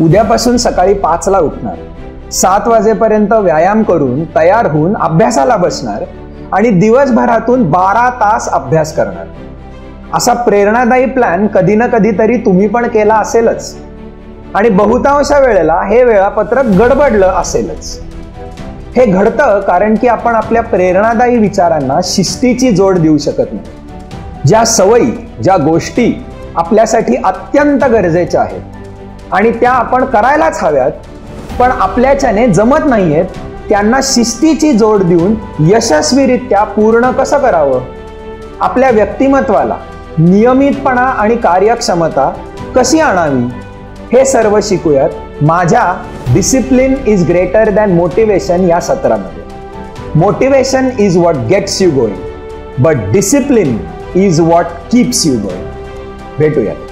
उद्यापासून सकाळी 5ला उठणार, 7 वाजेपर्यंत व्यायाम करून तयार होऊन अभ्यासाला बसणार आणि दिवसभरातून 12 तास अभ्यास करणार. असा प्रेरणादायी प्लॅन कधी ना कधीतरी तुम्ही पण केला असेलच आणि बहुतांश वेळेला हे वेळापत्रक गडबडलं असेलच. हे घडतं कारण की आपण आपल्या प्रेरणादायी विचारांना शिस्तीची जोड देऊ शकत नाही. ज्या सवयी, ज्या गोष्टी आपल्यासाठी अत्यंत गरजेच्या आहेत आणि त्या आपण करायलाच हव्यात पण आपल्याच्याने जमत नाहीयेत, त्यांना शिस्तीची जोड देऊन यशस्वीरित्या पूर्ण कसं करावं, आपल्या व्यक्तिमत्वाला नियमितपणा आणि कार्यक्षमता कशी आणावी, हे सर्व शिकूयात माझ्या discipline is greater than motivation या सत्रामध्ये. Motivation is what gets you going, but discipline is what keeps you going. भेटूयात.